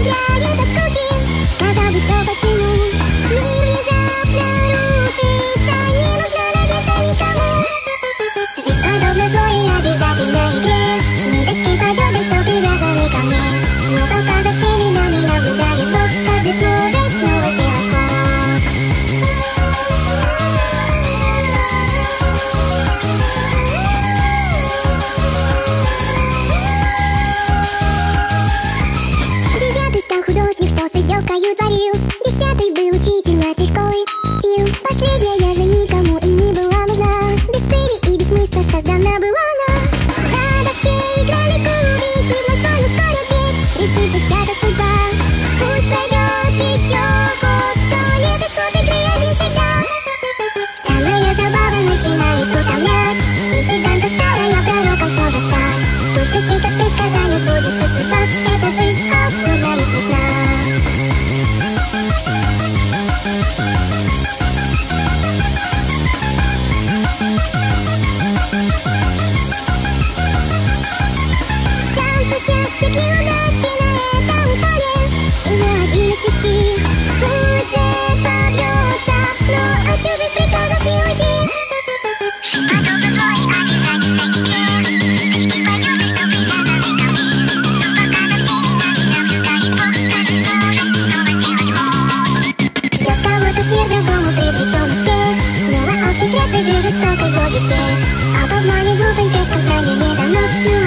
умирает от скуки. Сказал бы кто почему мир внезапно рушится. Не нужна надежда никому. Жизнь подобна злой и обязательной игре. Ниточки подобны, что привязаны ко мне. Но пока за всеми нами наблюдает Бог, каждый сможет снова сделать ход. Девятый стал художник, что с издевкою творил. Десятый был учитель младшей школы. Пил. Последняя же никому и не была нужна. Без цели и без смысла создана была она. На доске играли кубики, но свой ускорят бег. Решится чья-то судьба. Пусть пройдет еще год, 100 лет, исход игры один всегда. Странная забава начинает утомлять. И гиганта старая пророком сможет стать. В точности, как предсказание, сбудется судьба. Эта жизнь абсурдна и смешна. Шансы счастья к неудаче на этом поле. Всего 1 из 6. Пусть же побьется, но от чужих приказов не уйти. Жизнь подобна злой обязательной игре. Ниточки подерны, что привязаны ко мне. Но пока за всеми нами наблюдает Бог, каждый сможет снова сделать ход. Ждет кого-то смерть, другому предречен успех. Снова обхитрят в игре жестокой боги всех. А в обмане глупым пешкам знания не дано.